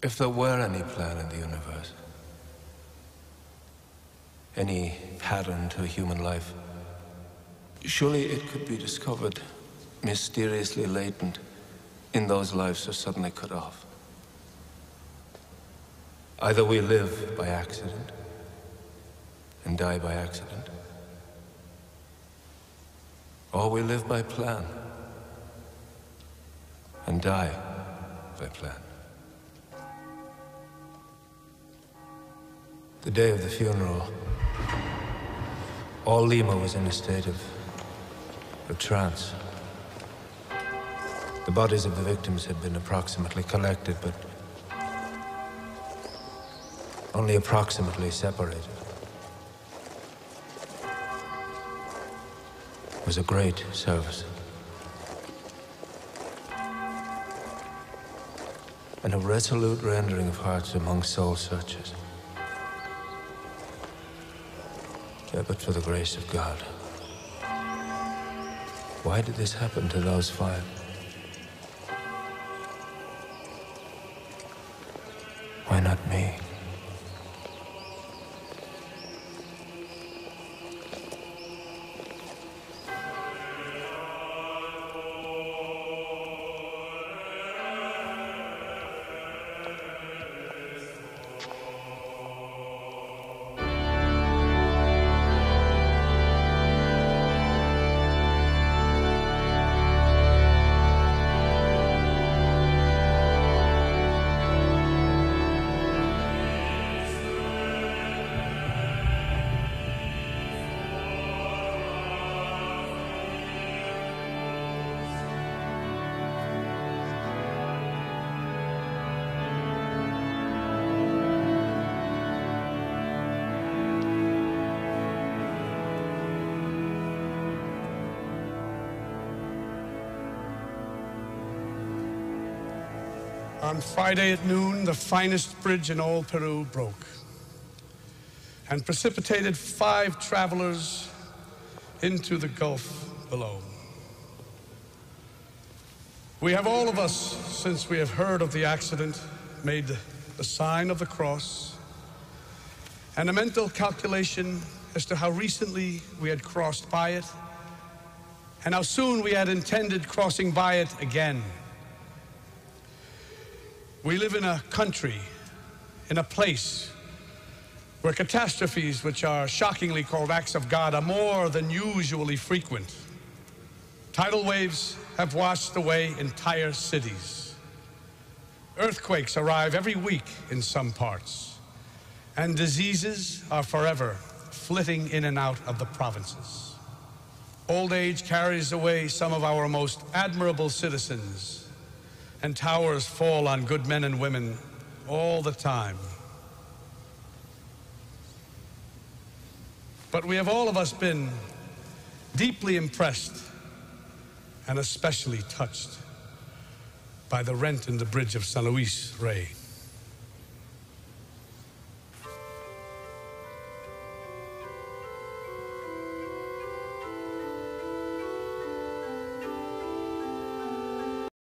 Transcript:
If there were any plan in the universe, any pattern to human life, surely it could be discovered, mysteriously latent in those lives so suddenly cut off. Either we live by accident and die by accident, or we live by plan and die by plan. The day of the funeral, all Lima was in a state of trance. The bodies of the victims had been approximately collected, but only approximately separated. It was a great service. And a resolute rendering of hearts among soul searchers. Yeah, but for the grace of God. Why did this happen to those five? Why not me? On Friday at noon, the finest bridge in all Peru broke and precipitated 5 travelers into the gulf below. We have all of us, since we have heard of the accident, made the sign of the cross and a mental calculation as to how recently we had crossed by it and how soon we had intended crossing by it again. We live in a country, in a place, where catastrophes, which are shockingly called acts of God, are more than usually frequent. Tidal waves have washed away entire cities. Earthquakes arrive every week in some parts, and diseases are forever flitting in and out of the provinces. Old age carries away some of our most admirable citizens, and towers fall on good men and women all the time. But we have all of us been deeply impressed and especially touched by the rent in the bridge of San Luis Rey.